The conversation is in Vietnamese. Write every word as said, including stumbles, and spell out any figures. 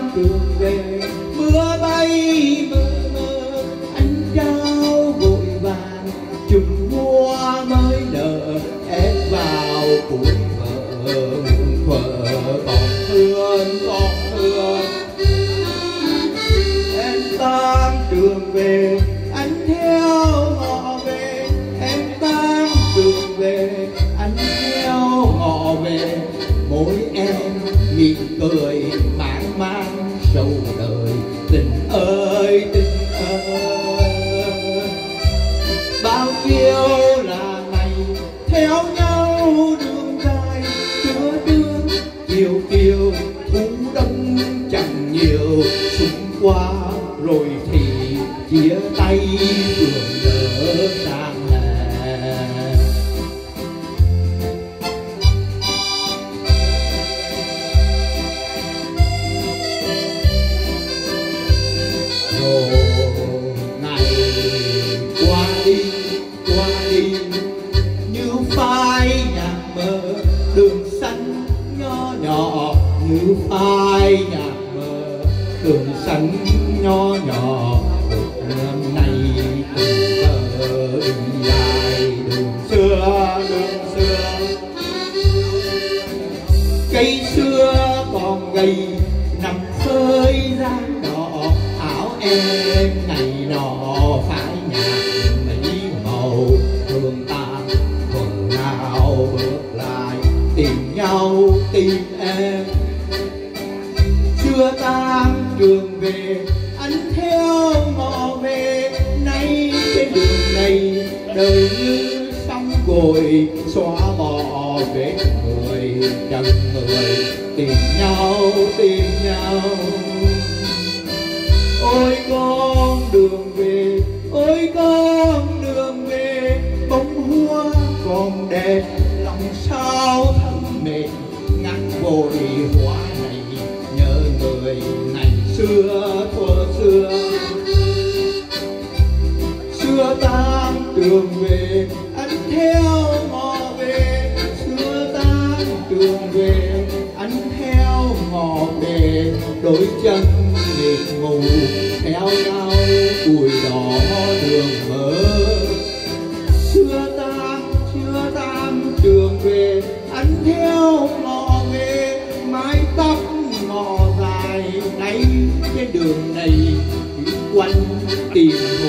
đường về, mưa bay mơ mơ anh trao vội vàng, chùm hoa mới nở ép vào củi vợ, vợ còn thương còn thương. Em tan đường về anh theo họ về, em tan đường về anh theo họ về, mỗi em mỉm cười mang mang sầu đời. Tình ơi tình ơi, bao nhiêu là ngày theo nhau đường dài, chứa tương chiều chiều thu đông chẳng nhiều, xung qua rồi thì chia tay đường nở sang hè. Rồi ngày qua đi qua đi như phai nhạt mờ, đường xanh nho nhỏ như phai nhạt mờ, đường xanh nho nhỏ. Hôm nay từng thơ đường dài đường xưa đường xưa, cây xưa còn gầy nằm phơi ra đỏ, áo em ngày nọ phải nhạt mấy màu. Thương ta phần nào bước lại tìm nhau tìm em, chưa tan đường về anh theo họ về. Nay trên đường này đời như sóng vội, xóa bỏ vết người chân người tìm nhau tìm nhau. Ôi con đường về ôi con đường về, bông hoa còn đẹp lòng sao thấm mệt, ngắt vội hoa này nhớ người ngày xưa thuở xưa. Xưa tan đường về anh theo họ về, xưa tan đường về anh theo họ về, đôi chân liệt ngủ theo nhau cùi đỏ đường mơ. Xưa tan xưa tan đường về anh theo họ về, mái tóc ngò dài nay trên đường này quanh tìm